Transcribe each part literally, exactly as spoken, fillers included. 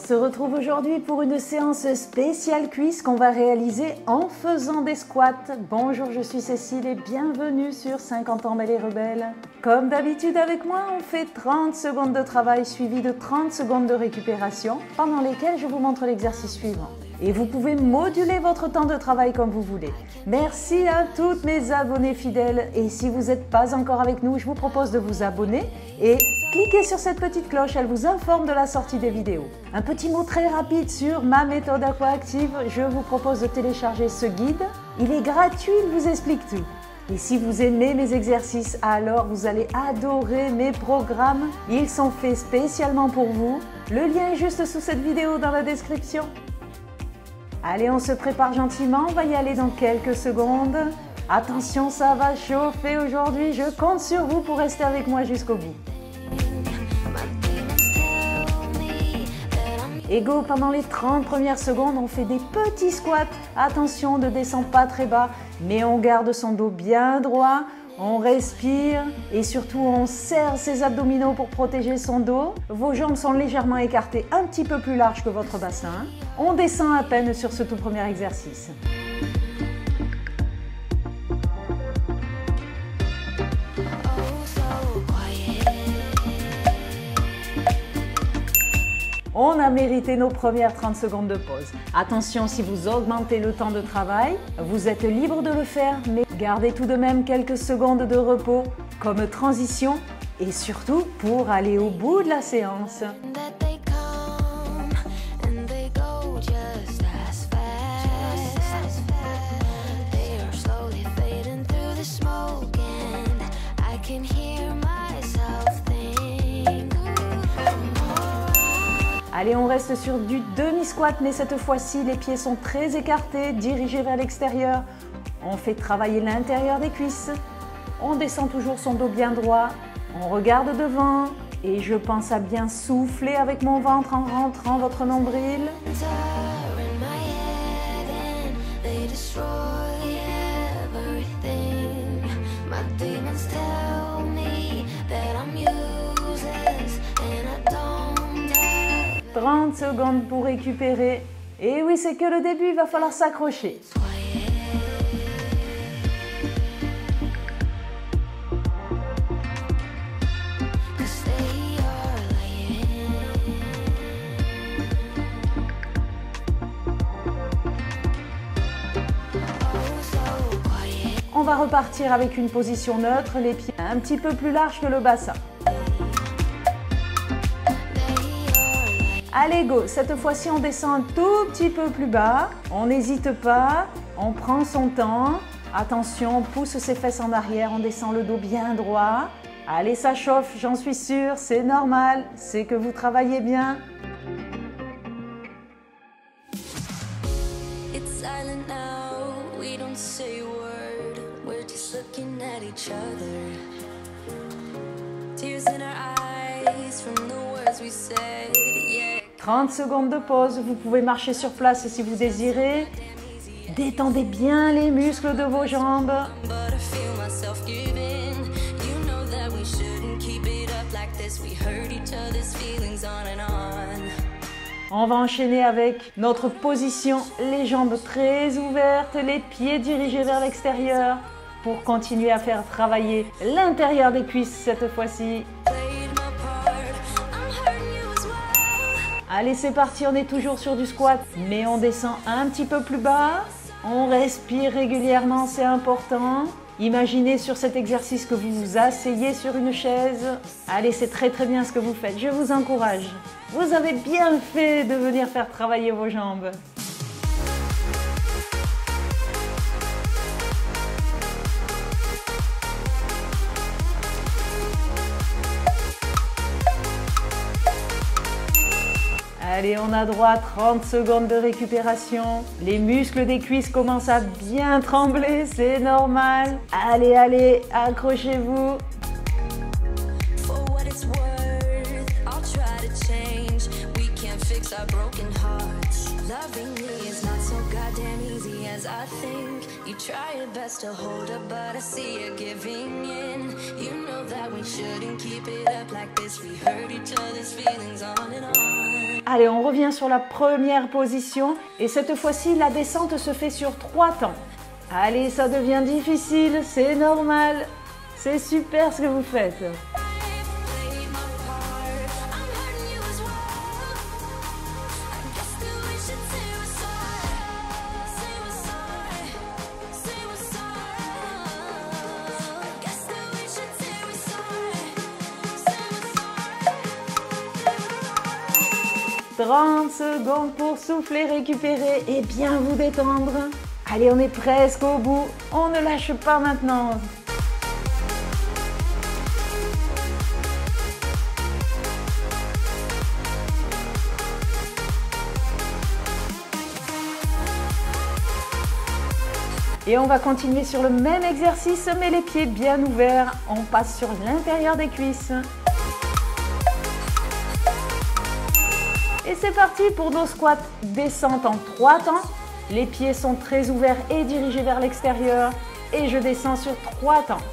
se retrouve aujourd'hui pour une séance spéciale cuisse qu'on va réaliser en faisant des squats. Bonjour, je suis Cécile et bienvenue sur cinquante ans mais les rebelles. Comme d'habitude avec moi, on fait trente secondes de travail suivi de trente secondes de récupération pendant lesquelles je vous montre l'exercice suivant. Et vous pouvez moduler votre temps de travail comme vous voulez. Merci à toutes mes abonnés fidèles et si vous n'êtes pas encore avec nous, je vous propose de vous abonner et cliquez sur cette petite cloche, elle vous informe de la sortie des vidéos. Un petit mot très rapide sur ma méthode aquaactive, je vous propose de télécharger ce guide. Il est gratuit, il vous explique tout. Et si vous aimez mes exercices, alors vous allez adorer mes programmes. Ils sont faits spécialement pour vous. Le lien est juste sous cette vidéo dans la description. Allez, on se prépare gentiment, on va y aller dans quelques secondes. Attention, ça va chauffer aujourd'hui, je compte sur vous pour rester avec moi jusqu'au bout. Et go, pendant les trente premières secondes, on fait des petits squats. Attention, ne descend pas très bas, mais on garde son dos bien droit. On respire et surtout on serre ses abdominaux pour protéger son dos. Vos jambes sont légèrement écartées, un petit peu plus larges que votre bassin. On descend à peine sur ce tout premier exercice. On a mérité nos premières trente secondes de pause. Attention, si vous augmentez le temps de travail, vous êtes libre de le faire, mais gardez tout de même quelques secondes de repos comme transition et surtout pour aller au bout de la séance. Allez, on reste sur du demi-squat, mais cette fois-ci, les pieds sont très écartés, dirigés vers l'extérieur. On fait travailler l'intérieur des cuisses. On descend toujours son dos bien droit. On regarde devant et je pense à bien souffler avec mon ventre en rentrant votre nombril. trente secondes pour récupérer. Et oui, c'est que le début, il va falloir s'accrocher. On va repartir avec une position neutre, les pieds un petit peu plus larges que le bassin. Allez go, cette fois-ci on descend un tout petit peu plus bas, on n'hésite pas, on prend son temps, attention, on pousse ses fesses en arrière, on descend le dos bien droit. Allez, ça chauffe, j'en suis sûre, c'est normal, c'est que vous travaillez bien. trente secondes de pause, vous pouvez marcher sur place si vous désirez. Détendez bien les muscles de vos jambes. On va enchaîner avec notre position, les jambes très ouvertes, les pieds dirigés vers l'extérieur pour continuer à faire travailler l'intérieur des cuisses cette fois-ci. Allez, c'est parti, on est toujours sur du squat, mais on descend un petit peu plus bas. On respire régulièrement, c'est important. Imaginez sur cet exercice que vous vous asseyez sur une chaise. Allez, c'est très très bien ce que vous faites, je vous encourage. Vous avez bien fait de venir faire travailler vos jambes. Allez, on a droit à trente secondes de récupération. Les muscles des cuisses commencent à bien trembler, c'est normal. Allez, allez, accrochez-vous. try your best to hold up, but I see you giving in. You know that we shouldn't keep it up like this. We hurt each other's feelings on and on. Allez, on revient sur la première position et cette fois-ci, la descente se fait sur trois temps. Allez, ça devient difficile, c'est normal. C'est super ce que vous faites. trente secondes pour souffler, récupérer et bien vous détendre. Allez, on est presque au bout. On ne lâche pas maintenant. Et on va continuer sur le même exercice, mais les pieds bien ouverts. On passe sur l'intérieur des cuisses. Et c'est parti pour nos squats. Descente en trois temps. Les pieds sont très ouverts et dirigés vers l'extérieur. Et je descends sur trois temps.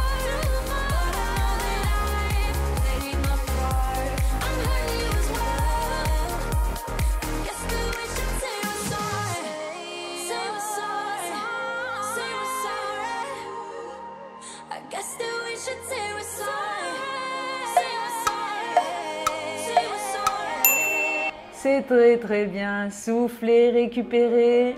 C'est très très bien. Soufflez, récupérez.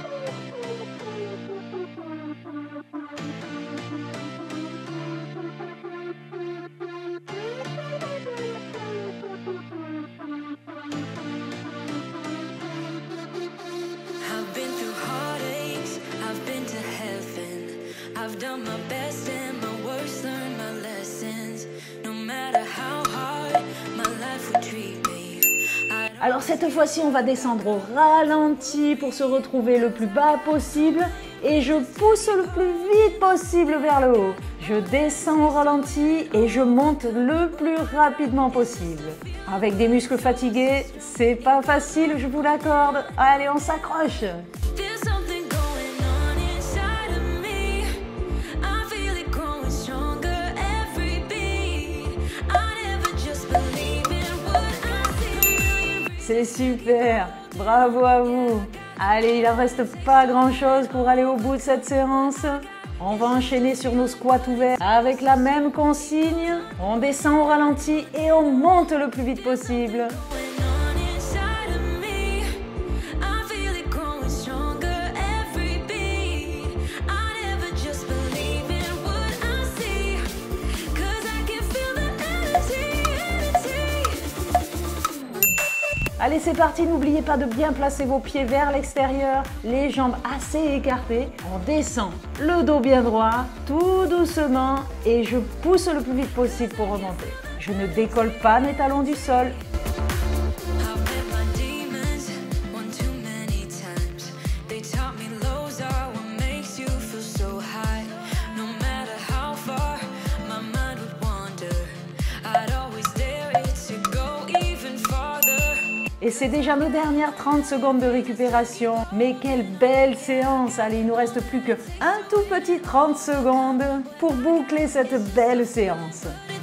I've been through heartaches, I've been to heaven. I've done my best and my worst, learned my lessons. No matter how hard my life would treat me. Alors cette fois-ci, on va descendre au ralenti pour se retrouver le plus bas possible et je pousse le plus vite possible vers le haut. Je descends au ralenti et je monte le plus rapidement possible. Avec des muscles fatigués, c'est pas facile, je vous l'accorde. Allez, on s'accroche. C'est super, bravo à vous. Allez, il ne reste pas grand chose pour aller au bout de cette séance. On va enchaîner sur nos squats ouverts avec la même consigne. On descend au ralenti et on monte le plus vite possible. Allez, c'est parti, n'oubliez pas de bien placer vos pieds vers l'extérieur, les jambes assez écartées. On descend, le dos bien droit, tout doucement et je pousse le plus vite possible pour remonter. Je ne décolle pas mes talons du sol. Et c'est déjà nos dernières trente secondes de récupération. Mais quelle belle séance! Allez, il nous reste plus que un tout petit trente secondes pour boucler cette belle séance.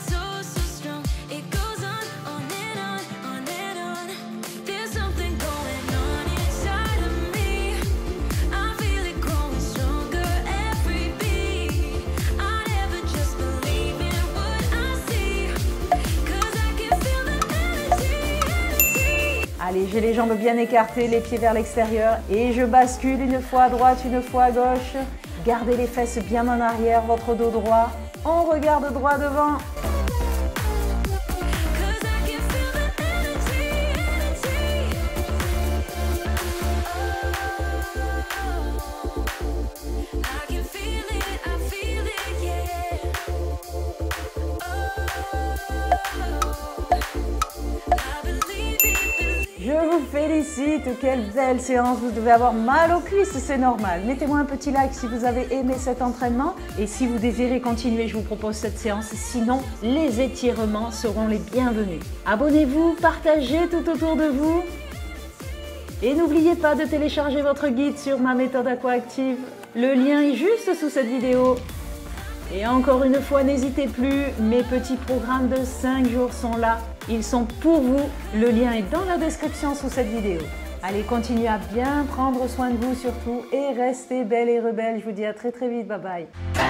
Allez, j'ai les jambes bien écartées, les pieds vers l'extérieur et je bascule une fois à droite, une fois à gauche. Gardez les fesses bien en arrière, votre dos droit. On regarde droit devant. Je vous félicite, quelle belle séance, vous devez avoir mal aux cuisses, c'est normal. Mettez-moi un petit like si vous avez aimé cet entraînement et si vous désirez continuer, je vous propose cette séance, sinon les étirements seront les bienvenus. Abonnez-vous, partagez tout autour de vous. Et n'oubliez pas de télécharger votre guide sur ma méthode aquaactive. Le lien est juste sous cette vidéo. Et encore une fois, n'hésitez plus, mes petits programmes de cinq jours sont là. Ils sont pour vous. Le lien est dans la description sous cette vidéo. Allez, continuez à bien prendre soin de vous surtout et restez belles et rebelles. Je vous dis à très très vite. Bye bye.